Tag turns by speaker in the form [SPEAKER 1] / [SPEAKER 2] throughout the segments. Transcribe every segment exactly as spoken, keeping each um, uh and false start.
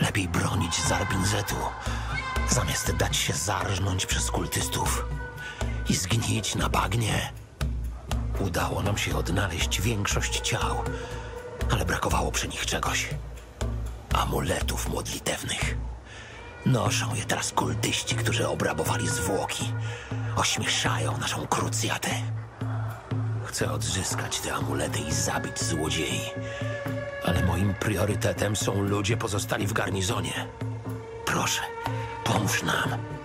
[SPEAKER 1] Lepiej bronić Zarbin-Zetu, zamiast dać się zarżnąć przez kultystów i zgnić na bagnie. Udało nam się odnaleźć większość ciał, ale brakowało przy nich czegoś. Amuletów modlitewnych. Noszą je teraz kultyści, którzy obrabowali zwłoki. Ośmieszają naszą krucjatę. Chcę odzyskać te amulety i zabić złodziei. Ale moim priorytetem są ludzie pozostali w garnizonie. Proszę, pomóż nam.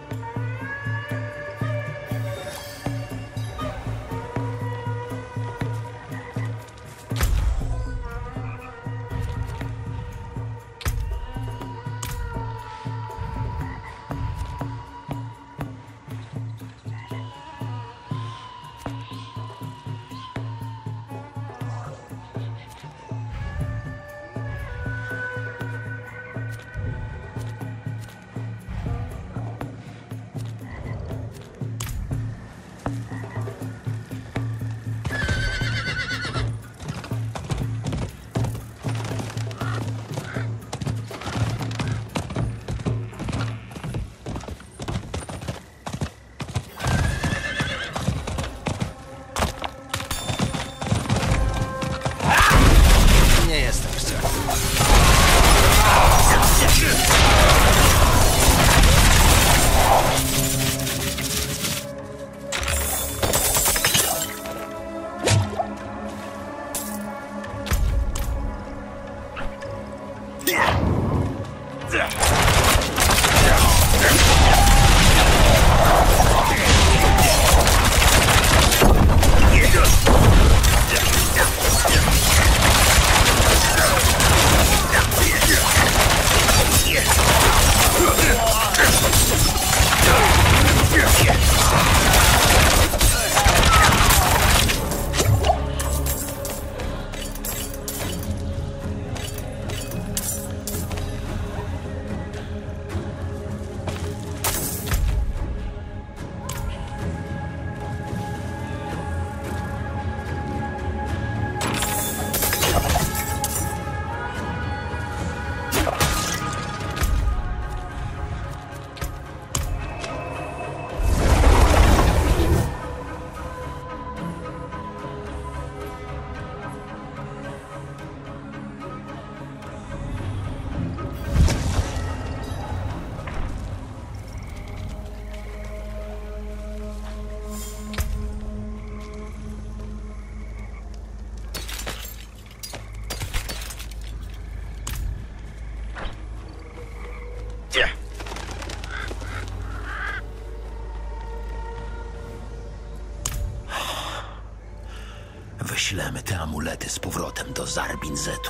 [SPEAKER 1] Wyślemy te amulety z powrotem do Zarbin-Zetu.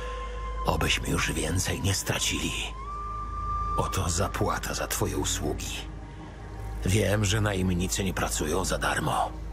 [SPEAKER 1] Obyśmy już więcej nie stracili. Oto zapłata za twoje usługi. Wiem, że najemnicy nie pracują za darmo.